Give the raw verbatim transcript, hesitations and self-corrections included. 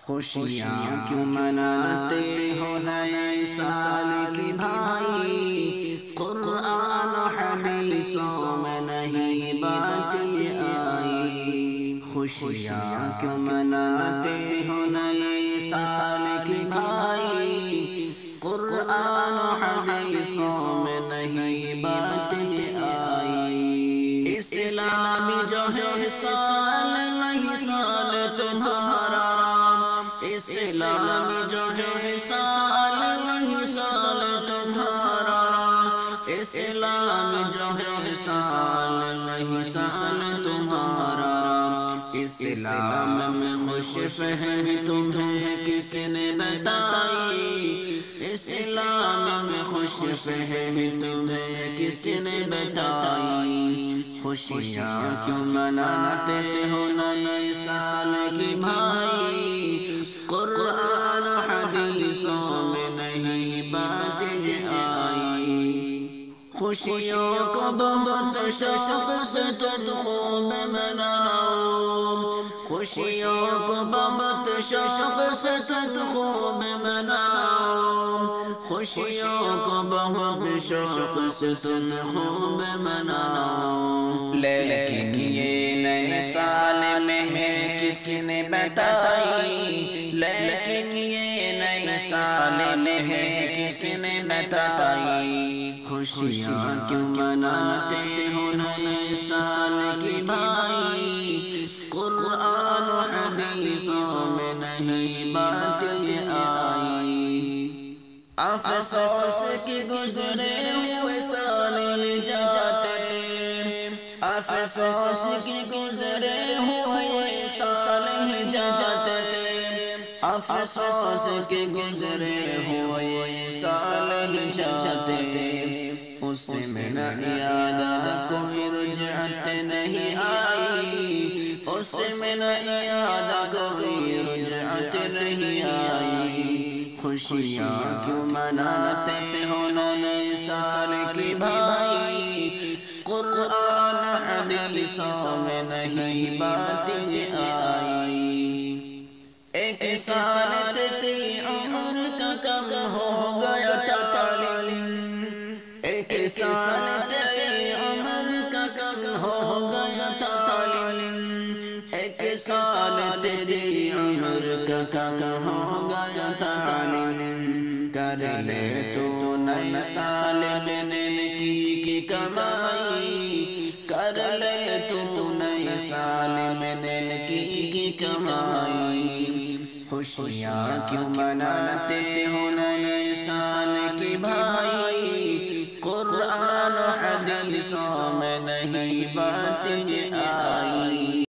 خوشیاں کیوں مناتے ہو نئے سال کی بھائی، قرآن و حدیثوں میں نہیں باتیں آئی۔ خوشیاں کیوں مناتے ہو نئے سال کی بھائی، قرآن و حدیثوں میں نہیں باتیں آئی۔ اسلامی جو ہے سال وہی سال تمہارا، اسلامی جو ہے سال وہی سال تمہارا، اسلامی جو ہے سال وہی سال تمہارا۔ اسلام میں خوش فہم تمہیں کس نے بتائی، اسلام میں خوش فہم تمہیں کس نے بتائی۔ خوشیاں کیوں مناتے ہو نئے سال کی بھائی، قرآن و حدیثوں میں نہیں باتیں آئی۔ خوشیوں کو بہت شوق سے تم خوب مناؤ، خوشیوں کو بہت شوق سے تم خوب مناؤ، خوشیوں کو بہت شوق سے تم خوب مناؤ۔ لیکن یہ نئے سال میں ہے کس نے بتائی، لیکن یہ نئے سال میں ہے کس نے بتائی۔ خوشیاں کیوں مناتے ہو نئے سال کی بھائی، قرآن و حدیثوں میں نہیں باتیں آئی۔ افسوس کہ گزرے ہوئے سال جاتے، افسوس کہ گزرے ہوئے سال جاتے، افسوس کہ گزرے ہوئے سال جاتے۔ اس میں نہ یاد کوئی رجعت نہیں آئی، اس میں نہ یاد کوئی رجعت نہیں آئی۔ خوشیاں کیوں مناتے ہو نئے سال کی بھائی، قرآن حدیثوں میں نہیں باتیں آئی۔ ایک سال تیری عمر کا کم ہو گیا تعلیم، ایک سال تیری عمر کا کم ہو گیا تعلیم، ایک سال تیری عمر کا کم ہو گیا تعلیم۔ کر لے تو نئے سال میں نیکی کی کمائی، کر لے تو نئے سال میں نیکی کی کمائی۔ خوشیاں کیوں مناتے ہو نئے سال کی بھائی، قرآن و حدیثوں میں نہیں باتیں آئی۔